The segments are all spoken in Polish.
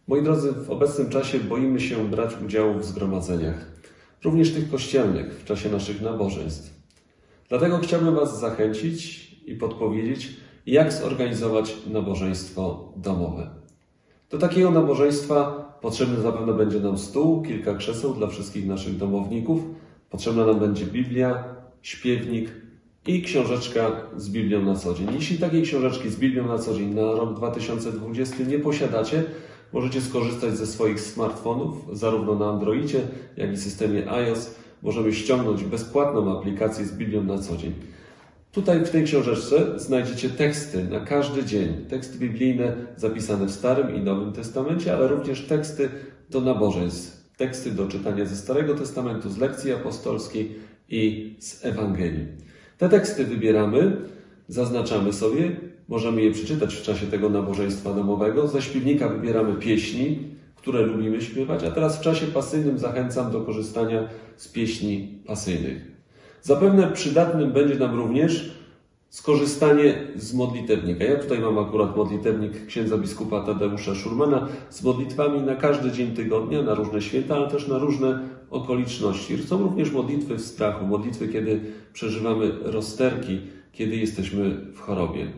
Moi drodzy, w obecnym czasie boimy się brać udziału w zgromadzeniach, również tych kościelnych, w czasie naszych nabożeństw. Dlatego chciałbym Was zachęcić i podpowiedzieć, jak zorganizować nabożeństwo domowe. Do takiego nabożeństwa potrzebny zapewne będzie nam stół, kilka krzeseł dla wszystkich naszych domowników. Potrzebna nam będzie Biblia, śpiewnik i książeczka z Biblią na co dzień. Jeśli takiej książeczki z Biblią na co dzień na rok 2020 nie posiadacie, możecie skorzystać ze swoich smartfonów, zarówno na Androidzie, jak i systemie iOS. Możemy ściągnąć bezpłatną aplikację z Biblią na co dzień. Tutaj w tej książeczce znajdziecie teksty na każdy dzień. Teksty biblijne zapisane w Starym i Nowym Testamencie, ale również teksty do nabożeństw. Teksty do czytania ze Starego Testamentu, z lekcji apostolskiej i z Ewangelii. Te teksty wybieramy, zaznaczamy sobie, możemy je przeczytać w czasie tego nabożeństwa domowego. Ze śpiewnika wybieramy pieśni, które lubimy śpiewać, a teraz w czasie pasyjnym zachęcam do korzystania z pieśni pasyjnych. Zapewne przydatnym będzie nam również skorzystanie z modlitewnika. Ja tutaj mam akurat modlitewnik księdza biskupa Tadeusza Szurmana z modlitwami na każdy dzień tygodnia, na różne święta, ale też na różne okoliczności. Są również modlitwy w strachu, modlitwy, kiedy przeżywamy rozterki, kiedy jesteśmy w chorobie.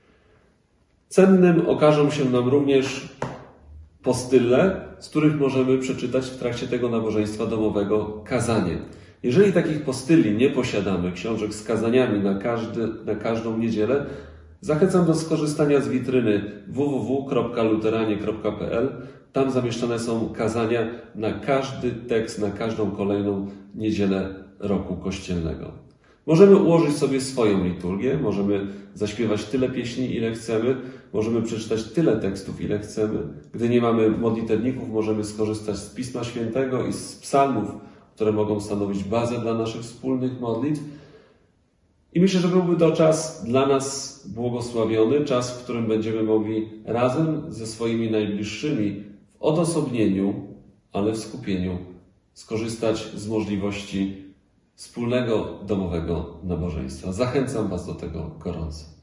Cennym okażą się nam również postyle, z których możemy przeczytać w trakcie tego nabożeństwa domowego kazanie. Jeżeli takich postyli nie posiadamy, książek z kazaniami na każdą niedzielę, zachęcam do skorzystania z witryny www.luteranie.pl. Tam zamieszczone są kazania na każdy tekst, na każdą kolejną niedzielę roku kościelnego. Możemy ułożyć sobie swoją liturgię, możemy zaśpiewać tyle pieśni, ile chcemy, możemy przeczytać tyle tekstów, ile chcemy. Gdy nie mamy modlitewników, możemy skorzystać z Pisma Świętego i z psalmów, które mogą stanowić bazę dla naszych wspólnych modlitw. I myślę, że byłby to czas dla nas błogosławiony, czas, w którym będziemy mogli razem ze swoimi najbliższymi w odosobnieniu, ale w skupieniu skorzystać z możliwości wspólnego domowego nabożeństwa. Zachęcam Was do tego gorąco.